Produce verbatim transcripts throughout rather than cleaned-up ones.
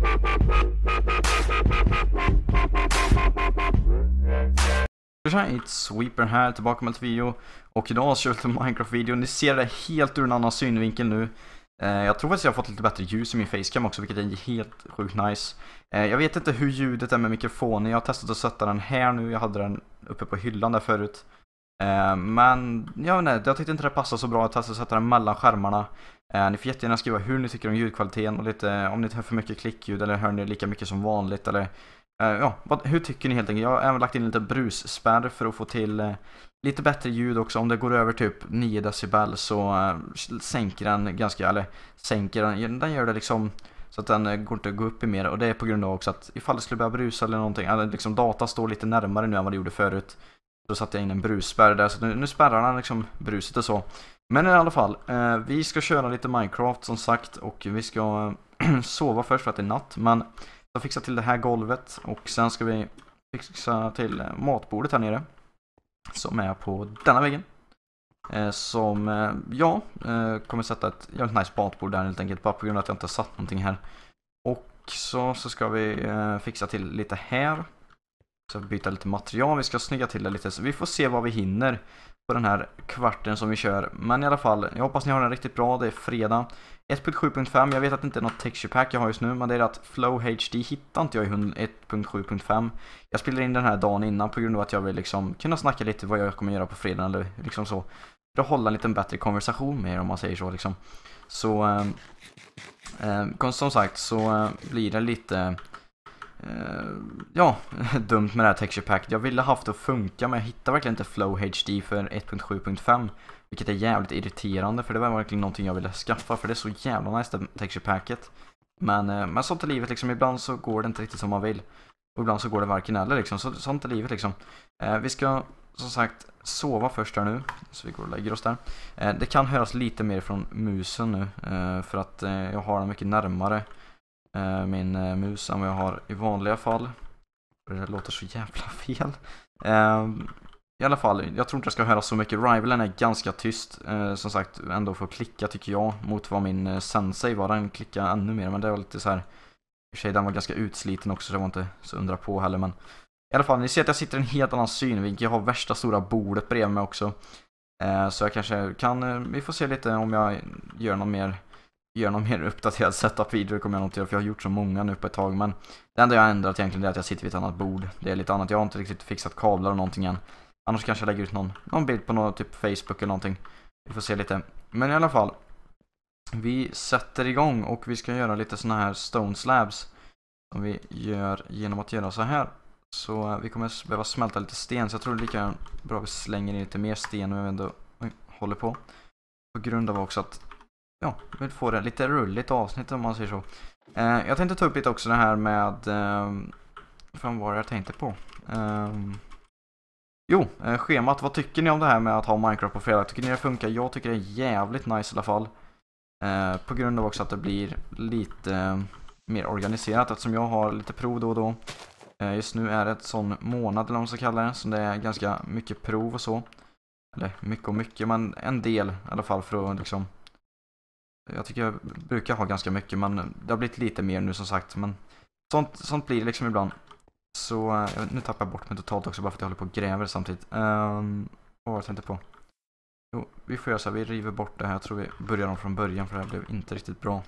It's Sweeper här, tillbaka med ett video. Och idag så kör vi till Minecraft-video. Ni ser det helt ur en annan synvinkel nu. eh, Jag tror faktiskt jag har fått lite bättre ljus i min facecam också, vilket är helt sjukt nice. eh, Jag vet inte hur ljudet är med mikrofonen. Jag har testat att sätta den här nu. Jag hade den uppe på hyllan där förut. eh, Men ja, nej, jag tyckte inte det passade så bra. Jag testade att sätta den mellan skärmarna. eh, Ni får jättegärna skriva hur ni tycker om ljudkvaliteten. Och lite om ni hör för mycket klickljud eller hör ni lika mycket som vanligt. Eller Uh, ja, vad, hur tycker ni helt enkelt? Jag har även lagt in lite brusspärr för att få till uh, lite bättre ljud också. Om det går över typ nio decibel så uh, sänker den ganska, eller sänker den, den gör det liksom så att den uh, går inte att gå upp i mer. Och det är på grund av också att ifall det skulle börja brusa eller någonting, eller liksom data står lite närmare nu än vad det gjorde förut. Då satte jag in en brusspärr där, så nu, nu spärrar den liksom bruset och så. Men i alla fall, uh, vi ska köra lite Minecraft som sagt, och vi ska uh, sova först för att det är natt, men jag fixar till det här golvet och sen ska vi fixa till matbordet här nere som är på denna väggen. Eh, som eh, jag eh, kommer sätta ett jävligt nice matbord där helt enkelt, bara på grund av att jag inte har satt någonting här. Och så, så ska vi eh, fixa till lite här. Så byta lite material, vi ska snygga till det lite. Så vi får se vad vi hinner på den här kvarten som vi kör. Men i alla fall, jag hoppas ni har den riktigt bra. Det är fredag. ett punkt sju punkt fem, jag vet att det inte är något texture pack jag har just nu, men det är att Flow H D hittar inte jag i ett punkt sju punkt fem. Jag spelar in den här dagen innan på grund av att jag vill liksom kunna snacka lite vad jag kommer göra på fredag eller liksom så. För att hålla en lite bättre konversation med er, om man säger så liksom. Så eh, eh, som sagt så eh, blir det lite eh, ja, dumt med det här texture pack. Jag ville haft det att funka, men jag hittar verkligen inte Flow H D för ett punkt sju punkt fem. Vilket är jävligt irriterande, för det var verkligen någonting jag ville skaffa, för det är så jävla nice det texture packet. Men, men sånt är livet liksom, ibland så går det inte riktigt som man vill. Och ibland så går det varken eller liksom, så, sånt är livet liksom. eh, Vi ska som sagt sova först här nu, så vi går och lägger oss där. eh, Det kan höras lite mer från musen nu, eh, för att eh, jag har den mycket närmare eh, min eh, mus än vad jag har i vanliga fall. Det låter så jävla fel. eh, I alla fall, jag tror inte jag ska höra så mycket. Rivalen är ganska tyst, eh, som sagt, ändå för att klicka tycker jag, mot vad min eh, sensei var. Den klickade ännu mer, men det var lite så här. I och för sig, den var ganska utsliten också, så det var inte så undra på heller. Men i alla fall, ni ser att jag sitter i en helt annan synvinkel. Jag har värsta stora bordet bredvid mig också. eh, Så jag kanske kan, eh, vi får se lite om jag gör någon mer Gör någon mer uppdaterad setup-video. Kommer jag nog till, för jag har gjort så många nu på ett tag. Men det enda jag har ändrat egentligen är att jag sitter vid ett annat bord. Det är lite annat, jag har inte riktigt fixat kablar och någonting än. Annars kanske jag lägger ut någon, någon bild på någon typ Facebook eller någonting. Vi får se lite. Men i alla fall, vi sätter igång och vi ska göra lite såna här stone slabs som vi gör genom att göra så här. Så vi kommer behöva smälta lite sten, så jag tror det är lika bra att vi slänger in lite mer sten och jag ändå oj, håller på. På grund av också att ja, vi vill få det lite rulligt avsnitt, om man säger så. eh, Jag tänkte ta upp lite också det här med eh, vad var det jag tänkte på? Eh, Jo, eh, schemat. Vad tycker ni om det här med att ha Minecraft på fredag? Tycker ni det funkar? Jag tycker det är jävligt nice i alla fall. Eh, på grund av också att det blir lite eh, mer organiserat, eftersom jag har lite prov då och då. Eh, just nu är det ett sån månad, eller vad man ska kalla det, så det är ganska mycket prov och så. Eller mycket och mycket, men en del i alla fall för att liksom... Jag tycker jag brukar ha ganska mycket, men det har blivit lite mer nu som sagt. Men sånt, sånt blir det liksom ibland. Så nu tappar jag bort mig totalt också, bara för att jag håller på och gräver samtidigt. um, Vad var jag tänkte på? Jo, vi får göra så här, vi river bort det här. Jag tror vi börjar om från början, för det här blev inte riktigt bra.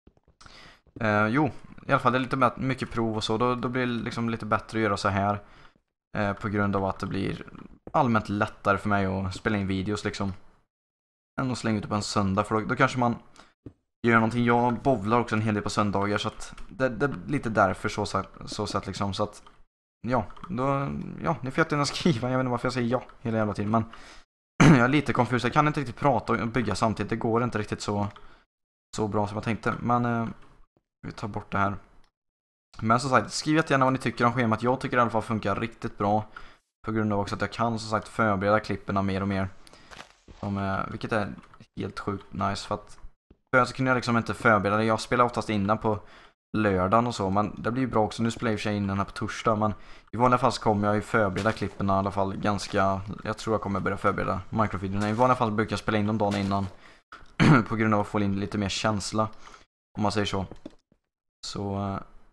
uh, Jo, i alla fall det är lite mycket prov och så. Då, då blir det liksom lite bättre att göra så här, uh, på grund av att det blir allmänt lättare för mig att spela in videos liksom, än att slänga ut på en söndag. För då, då kanske man gör någonting. Jag bowlar också en hel del på söndagar, så att det, det är lite därför så så, så sätt liksom, så att ja, då ja, ni får jättegärna skriva. Jag vet inte varför jag säger ja hela jävla tiden, men jag är lite confused. Jag kan inte riktigt prata och bygga samtidigt. Det går inte riktigt så så bra som jag tänkte. Men eh, vi tar bort det här. Men som sagt, skriv gärna vad ni tycker om schemat. Jag tycker i alla fall funkar riktigt bra, på grund av också att jag kan som sagt förbereda klipperna mer och mer. Som, eh, vilket är helt sjukt nice, för att För så kunde jag liksom inte förbereda det. Jag spelar oftast innan på lördagen och så, men det blir ju bra också. Nu spelar jag i och för sig in den här på torsdag, men i vanliga fall så kommer jag ju förbereda klipperna i alla fall ganska... Jag tror jag kommer börja förbereda Minecraft-videorna. I vanliga fall brukar jag spela in dem dagen innan på grund av att få in lite mer känsla, om man säger så. Så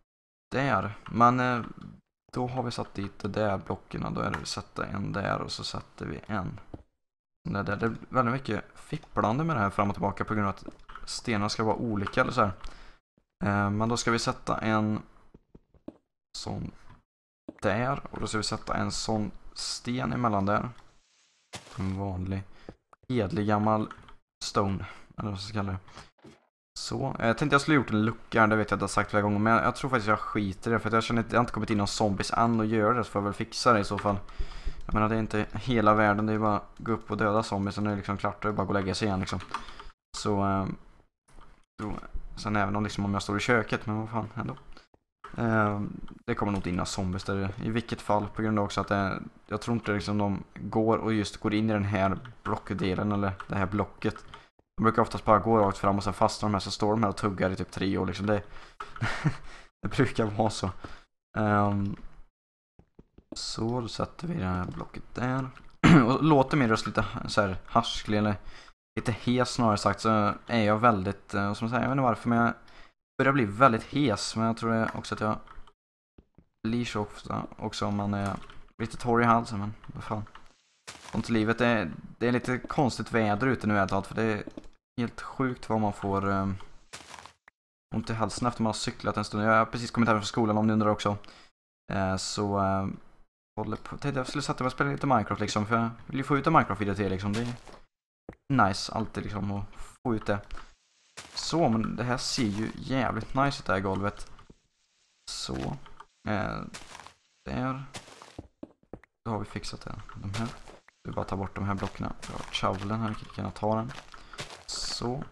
där. Men eh, då har vi satt dit det där blocken. Då är det vi sätter en där och så sätter vi en. Det, där. Det är väldigt mycket fipplande med det här fram och tillbaka på grund av att stenarna ska vara olika eller så här. Eh, men då ska vi sätta en sån där och då ska vi sätta en sån sten emellan där. En vanlig edlig gammal stone eller vad ska jag kalla det. Så, jag tänkte jag skulle gjort en lucka här, det vet jag att jag har sagt flera gånger, men jag, jag tror faktiskt jag skiter i det för att jag känner att jag inte kommit in någon zombies än och göra det, så får jag väl fixa det i så fall. Jag menar det är inte hela världen, det är bara gå upp och döda zombies och nu är det liksom klart, det är bara att gå och lägga sig igen liksom. Så, eh, då, sen även om, liksom, om jag står i köket, men vad fan ändå. Eh, det kommer nog inte in några zombies där i vilket fall, på grund av också att det, jag tror inte liksom de går och just går in i den här blockdelen eller det här blocket. De brukar oftast bara gå rakt fram och sen fastnar de här så står de här och tuggar i typ tre år liksom. Det, det brukar vara så. Um, så då sätter vi det här blocket där. Och låter min röst lite så här harsklig eller lite hes snarare sagt, så är jag väldigt, som jag säger, jag vet inte varför, men jag börjar bli väldigt hes. Men jag tror det också att jag blir så ofta också om man är lite torr i halsen, men vad fan. Sånt livet är, det är lite konstigt väder ute nu helt, för det är helt sjukt vad man får um, ont i halsen efter man har cyklat en stund. Jag har precis kommit hem från skolan om ni undrar också. Uh, så uh, håller på, tänkte jag skulle sätta mig och spela lite Minecraft liksom, för jag vill ju få ut en Minecraft-video till liksom. Det är nice alltid liksom att få ut det. Så, men det här ser ju jävligt nice ut det här golvet. Så, uh, där. Då har vi fixat det. De här. Vi bara tar bort de här blockarna. Vi har shoveln här, vi kan ta den. Så.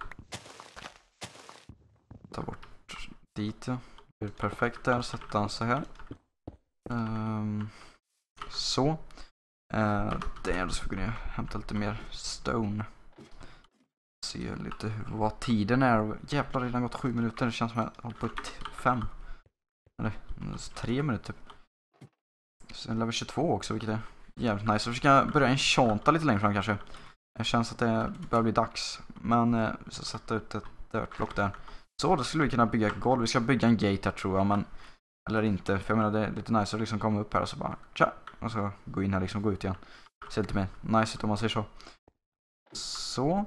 Ta bort dit, ja. Det är perfekt där, sätta den så här. Um, så. Uh, där, då ska vi kunna hämta lite mer stone. Se lite vad tiden är. Jävlar, det har redan gått sju minuter. Det känns som att jag har på ett fem. Eller tre minuter. Sen level tjugotvå också, vilket är jävligt nice. Så vi ska börja enchanta lite längre fram kanske. Det känns att det börjar bli dags. Men eh, vi ska sätta ut ett dörtblock där. Så då skulle vi kunna bygga ett golv. Vi ska bygga en gate här tror jag. Men, eller inte. För jag menar det är lite nice att liksom komma upp här och så bara tja. Och så gå in här liksom, gå ut igen. Ser lite mer nice ut om man säger så. Så.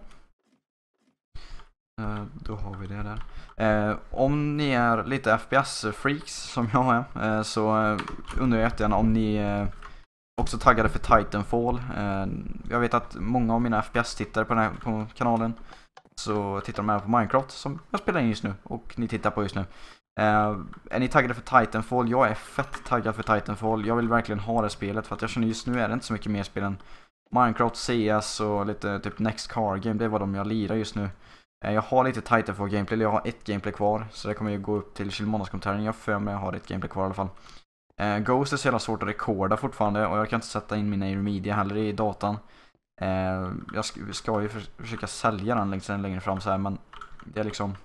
Eh, då har vi det där. Eh, om ni är lite F P S-freaks som jag är. Eh, så eh, undrar jag jättegärna om ni eh, också taggade för Titanfall. Eh, jag vet att många av mina F P S-tittare på, den här, på kanalen så tittar de här på Minecraft som jag spelar in just nu och ni tittar på just nu. Eh, är ni taggade för Titanfall? Jag är fett taggad för Titanfall. Jag vill verkligen ha det spelet för att jag känner just nu är det inte så mycket mer spel än Minecraft, C S och lite typ Next Car Game. Det är vad de jag lirar just nu. Eh, jag har lite Titanfall gameplay, jag har ett gameplay kvar så det kommer ju gå upp till Kilmånadskommentaren. Jag för mig jag har ett gameplay kvar i alla fall. Eh, Ghost är så jävla svårt att rekorda fortfarande och jag kan inte sätta in mina Media heller i datan. Eh, jag ska, ska ju för, försöka sälja den längre, längre fram så här, men det är liksom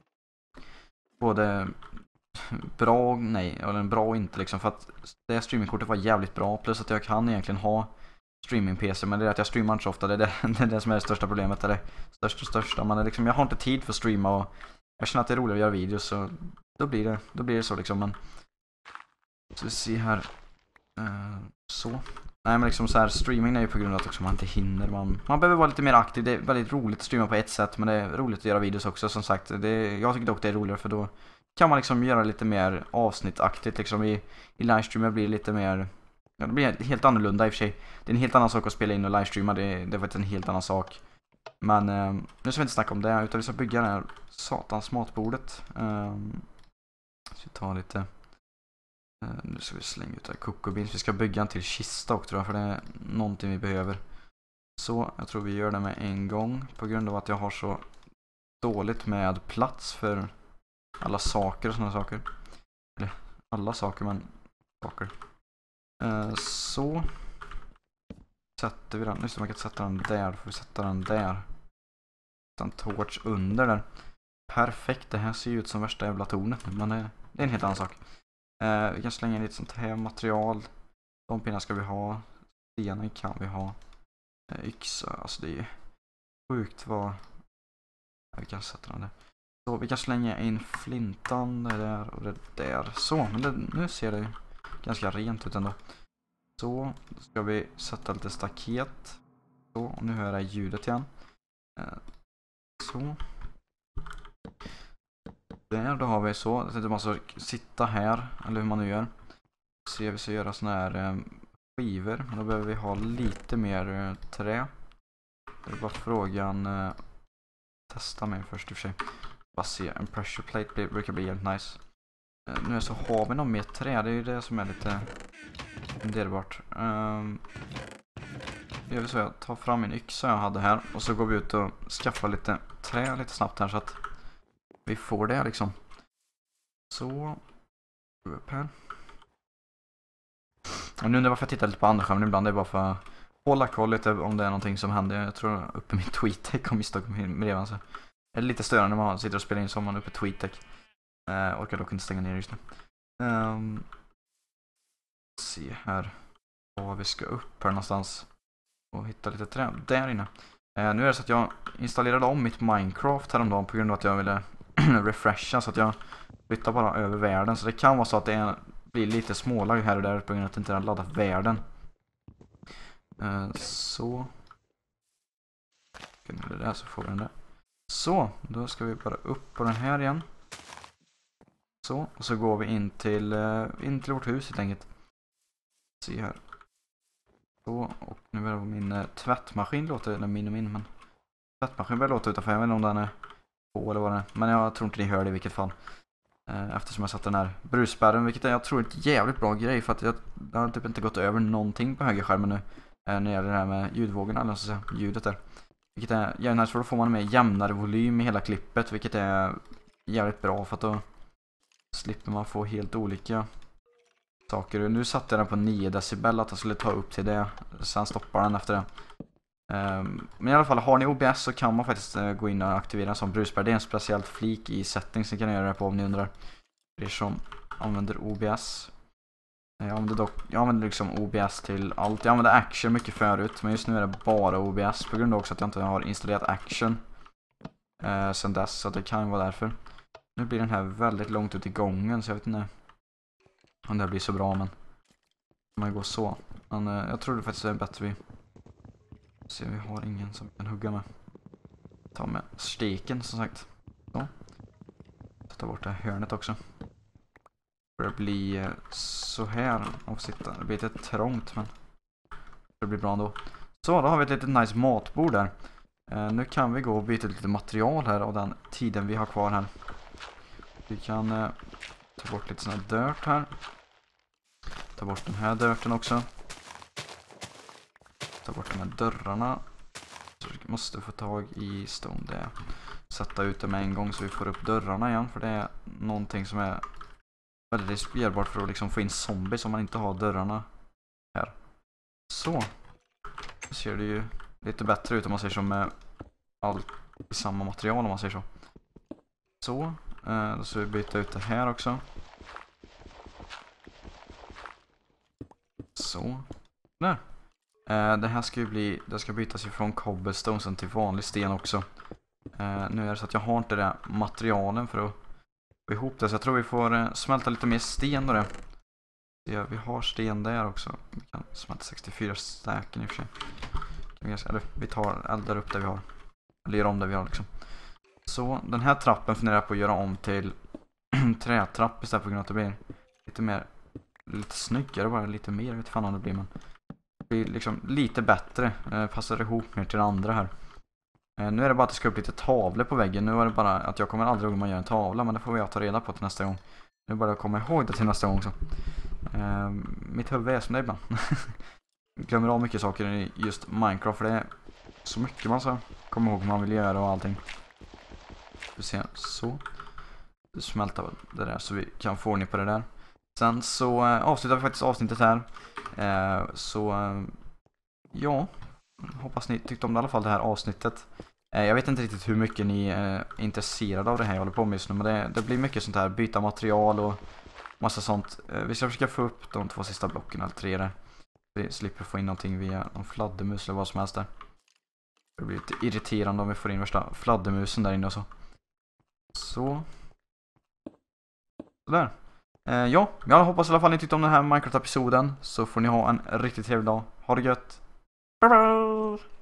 både bra och nej, eller bra och inte liksom, för att det streamingkortet var jävligt bra, plus att jag kan egentligen ha streaming-P C, men det är att jag streamar inte så ofta, det är det, det, är det som är det största problemet, eller största största, men det är liksom, jag har inte tid för att streama och jag känner att det är roligt att göra videos så då blir det, då blir det så liksom, men så vi ser här uh, så. Nej men liksom så här, streaming är ju på grund av att också man inte hinner, man, man behöver vara lite mer aktiv, det är väldigt roligt att streama på ett sätt, men det är roligt att göra videos också som sagt, det, jag tycker dock det är roligare för då kan man liksom göra lite mer avsnittaktigt liksom, i, i livestreamer blir det lite mer, ja, det blir helt annorlunda i och för sig, det är en helt annan sak att spela in och livestreama, det, det var en helt annan sak, men eh, nu ska vi inte snacka om det utan vi ska bygga det här satans matbordet. eh, så vi tar lite. Uh, nu ska vi slänga ut det här kokobins. Vi ska bygga en till kista också tror jag, för det är någonting vi behöver. Så jag tror vi gör det med en gång på grund av att jag har så dåligt med plats för alla saker och sådana saker. Eller alla saker, men saker. Uh, så sätter vi den. Just det, man kan sätta den där. Då får vi sätta den där. Sätta en torch under där. Perfekt, det här ser ju ut som värsta jävla tornet. Men det, det är en helt annan sak. Uh, vi kan slänga in lite sånt här material. De pinnar ska vi ha. Stenen kan vi ha. Uh, yxa, alltså det är sjukt vad... Vi kan sätta den där. Så vi kan slänga in flintan det där och det där. Så, men det, nu ser det ganska rent ut ändå. Så, då ska vi sätta lite staket. Så, och nu hör jag ljudet igen. Så. Där, då har vi så. Det är man ska sitta här, eller hur man nu gör. Se, vi ska göra såna här eh, skivor. Men då behöver vi ha lite mer eh, trä. Det är bara frågan. Eh, testa mig först i och för sig. Bara se, en pressure plate blir, brukar bli helt nice. Eh, nu så har vi något mer trä. Det är ju det som är lite funderbart. Um, jag vill så jag tar fram min yxa jag hade här. Och så går vi ut och skaffar lite trä lite snabbt här så att vi får det liksom. Så. Upp här. Och nu undrar varför jag tittar lite på andra skärmen ibland. Det är bara för att hålla koll lite om det är någonting som händer. Jag tror uppe min tweet kom misstag med det. Så. Det är lite störande när man sitter och spelar in som man uppe tweet. Uh, orkar dock inte stänga ner just nu. Um, se här. Var vi ska upp här någonstans. Och hitta lite trä. Där inne. Uh, nu är det så att jag installerade om mitt Minecraft häromdagen på grund av att jag ville refresha så att jag flyttar bara över världen. Så det kan vara så att det är, blir lite smålag här och där på grund av att det inte är laddat världen. Uh, så. Det där så får vi den där. Så, då ska vi bara upp på den här igen. Så, och så går vi in till, uh, in till vårt hus helt enkelt. Se här. Så, och nu är det min uh, tvättmaskin låter, eller min och min, men tvättmaskin börjar låta utanför, jag vet inte om den är på eller vad den är. Men jag tror inte ni hör det i vilket fall. Uh, eftersom jag satt den här brusspärren, vilket är, jag tror är ett jävligt bra grej för att jag, jag har typ inte gått över någonting på högerskärmen nu. Uh, när det gäller det här med ljudvågorna, eller så säga, ljudet där. Vilket är jävligt nice för då får man med jämnare volym i hela klippet, vilket är jävligt bra för att då slipper man få helt olika saker. Nu satte jag den på nio decibel att jag skulle ta upp till det. Sen stoppar den efter det. Um, men i alla fall, har ni O B S så kan man faktiskt uh, gå in och aktivera en sån brusspärr. Det är en speciellt flik i settings, ni kan göra det på om ni undrar. Det är som använder O B S. Jag använder, dock, jag använder liksom O B S till allt. Jag använder Action mycket förut, men just nu är det bara O B S på grund av också att jag inte har installerat Action uh, sen dess, så det kan vara därför. Nu blir den här väldigt långt ut i gången, så jag vet inte om det blir så bra, men man går så. Men uh, jag tror det faktiskt är bättre vi ser, vi har ingen som kan hugga med. Ta med steken som sagt. Så. Ta bort det här hörnet också. Det blir uh, så här och sitta. Det blir lite trångt, men det blir bra ändå. Så, då har vi ett litet nice matbord där. Uh, nu kan vi gå och byta lite material här av den tiden vi har kvar här. Vi kan uh, ta bort lite sån här dirt här. Ta bort den här dirten också. Ta bort de här dörrarna. Så vi måste få tag i stone där. Sätta ut det med en gång så vi får upp dörrarna igen. För det är någonting som är väldigt riskerbart för att liksom få in zombies om man inte har dörrarna här. Så. Nu ser det ju lite bättre ut om man ser så med allt i samma material om man ser så. Så. Eh, då ska vi byta ut det här också. Så. Där. Eh, det här ska ju bli, det ska bytas ifrån cobblestone till vanlig sten också. Eh, nu är det så att jag har inte det materialen för att få ihop det. Så jag tror vi får eh, smälta lite mer sten då det. Ja, vi har sten där också. Vi kan smälta sextiofyra stacken i och för sig. Eller vi tar eldar upp det vi har. Eller gör om det vi har liksom. Så den här trappen funderar jag på att göra om till trätrapp istället för grund av att det blir lite mer, lite snyggare, bara lite mer, jag vet fan om det blir, men det blir liksom lite bättre, eh, passar ihop mer till det andra här. Eh, nu är det bara att det ska upp lite tavlor på väggen. Nu var det bara att jag kommer aldrig ihåg om man gör en tavla, men det får jag ta reda på till nästa gång. Nu bara att komma ihåg det till nästa gång också. Eh, mitt huvud är som det ibland. Glömmer av mycket saker i just Minecraft, för det är så mycket man ska komma ihåg vad man vill göra och allting. Vi ser så. Du smälter det där så vi kan få ordning på det där. Sen så äh, avslutar vi faktiskt avsnittet här. Eh, så äh, ja, hoppas ni tyckte om det, i alla fall det här avsnittet. Eh, jag vet inte riktigt hur mycket ni är intresserade av det här jag håller på med just nu, men det, det blir mycket sånt här, byta material och massa sånt. Eh, vi ska försöka få upp de två sista blocken eller tre där. Vi slipper få in någonting via någon fladdermus eller vad som helst där. Det blir lite irriterande om vi får in värsta fladdermusen där inne och så. Så. Sådär. Eh, ja, jag hoppas i alla fall ni tyckte om den här Minecraft-episoden. Så får ni ha en riktigt trevlig dag. Ha det gött. Bye bye!